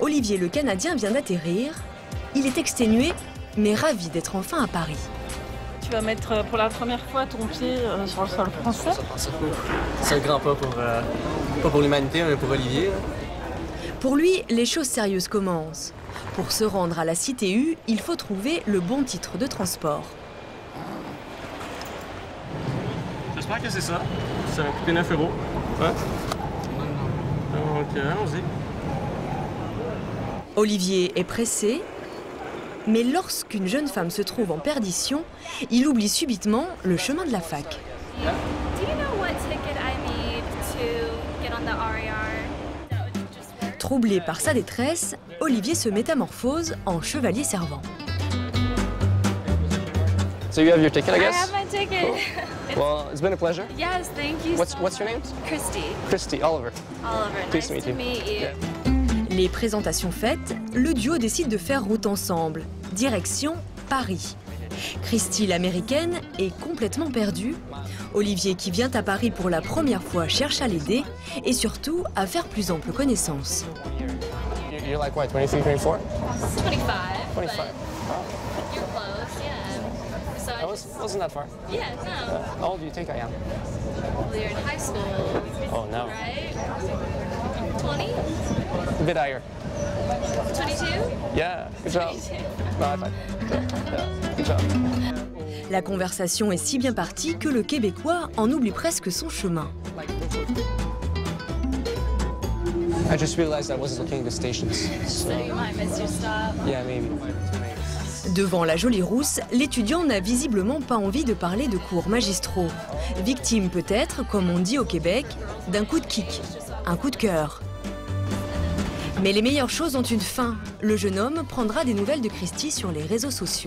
Olivier le Canadien vient d'atterrir. Il est exténué, mais ravi d'être enfin à Paris. Tu vas mettre pour la première fois ton pied sur le sol français. C'est un grand pas pour, pas pour l'humanité, mais pour Olivier. Pour lui, les choses sérieuses commencent. Pour se rendre à la Cité U, il faut trouver le bon titre de transport. J'espère que c'est ça. Ça va coûter 9 €. Ouais. Donc, allons-y. Olivier est pressé, mais lorsqu'une jeune femme se trouve en perdition, il oublie subitement le chemin de la fac. Do you know what ticket I need to get on the RER? Troublé par sa détresse, Olivier se métamorphose en chevalier servant. So you have your ticket, I I guess? have my ticket. Well, it's been a pleasure. Yes, thank you so What's your name? much. Christy. Christy, Oliver. Oliver, Pleased nice to to meet meet you. Les présentations faites, le duo décide de faire route ensemble. Direction Paris. Christy, l'américaine, est complètement perdue. Olivier, qui vient à Paris pour la première fois, cherche à l'aider et surtout à faire plus ample connaissance. You're like what, 23, 24? 25. 25. But you're close, yeah. So I just, Wasn't that far. yeah, no. How old do you think I am? Well, you're in high school, Oh, no. right? 20? A bit higher. 22? Yeah, good job. 22. No, I thought. Yeah, good job. La conversation est si bien partie que le Québécois en oublie presque son chemin. I just realized I wasn't looking at the stations. So you might miss your stop. Yeah, maybe. Devant la jolie rousse, l'étudiant n'a visiblement pas envie de parler de cours magistraux. Victime peut-être, comme on dit au Québec, d'un coup de kick, un coup de cœur. Mais les meilleures choses ont une fin. Le jeune homme prendra des nouvelles de Christy sur les réseaux sociaux.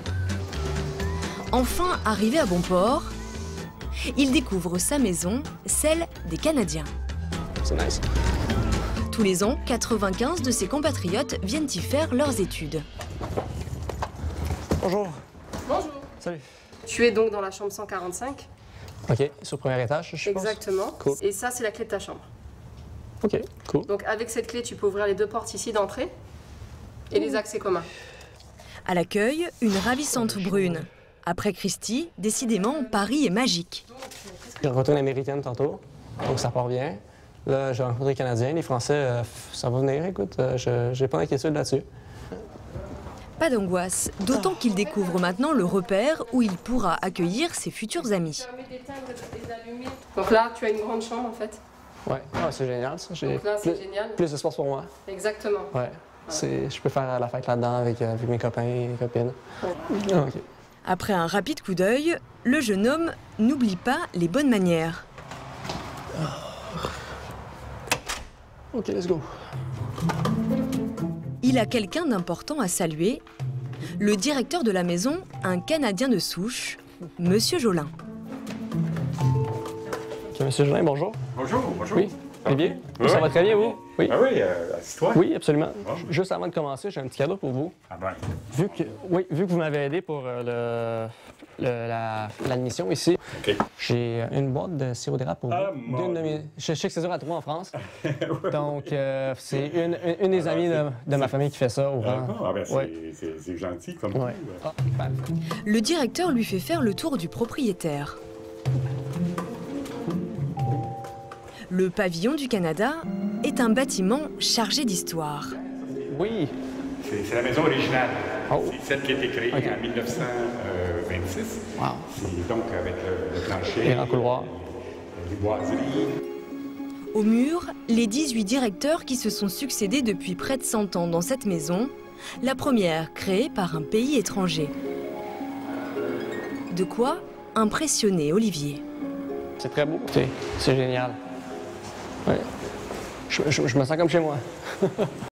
Enfin arrivé à bon port, il découvre sa maison, celle des Canadiens. C'est nice. Tous les ans, 95 de ses compatriotes viennent y faire leurs études. Bonjour. Bonjour. Salut. Tu es donc dans la chambre 145. OK, sur le premier étage, je pense. Exactement. Cool. Et ça, c'est la clé de ta chambre. OK, cool. Donc avec cette clé, tu peux ouvrir les deux portes ici d'entrée et les accès communs. À l'accueil, une ravissante brune. Après Christy, décidément, Paris est magique. J'ai rencontré une Américaine tantôt, donc ça part bien. Là, j'ai rencontré les Canadiens, les Français, ça va venir, écoute, j'ai pas d'inquiétude là-dessus. Pas d'angoisse, d'autant qu'il découvre maintenant le repère où il pourra accueillir ses futurs amis. Donc là, tu as une grande chambre en fait. Ouais, ah, c'est génial ça. Donc là, c'est génial. Plus d'espace pour moi. Exactement. Ouais. Je peux faire la fête là-dedans avec mes copains et mes copines. Ah, OK. Après un rapide coup d'œil, le jeune homme n'oublie pas les bonnes manières. OK, let's go. Il a quelqu'un d'important à saluer, le directeur de la maison, un Canadien de souche, Monsieur Jolin. OK, Monsieur Jolin, bonjour. Bonjour, bonjour. Oui, Olivier? Oui. Ça va très bien, vous? Oui. Ah oui, assis-toi. Oui, absolument. Bon. Juste avant de commencer, j'ai un petit cadeau pour vous. Ah ben, Vu que vous m'avez aidé pour l'admission ici, OK. j'ai une boîte de sirop d'érable pour Ah, vous. mon D'une de mes... Je sais que c'est dur à trouver en France. Ouais. Donc, c'est une des amies de ma famille qui fait ça au Ah, vent. bon, ah ben, Ouais. c'est gentil comme Ouais. tout. Ah, ben, Le directeur lui fait faire le tour du propriétaire. Le pavillon du Canada est un bâtiment chargé d'histoire. oui. C'est la maison originale. Oh. C'est celle qui a été créée OK. en 1926. Wow. C'est donc avec le plancher, Les grands couloirs. les boiseries. Au mur, les 18 directeurs qui se sont succédés depuis près de 100 ans dans cette maison, la première créée par un pays étranger. De quoi impressionner Olivier. C'est très beau. C'est génial. Ouais. Je me sens comme chez moi.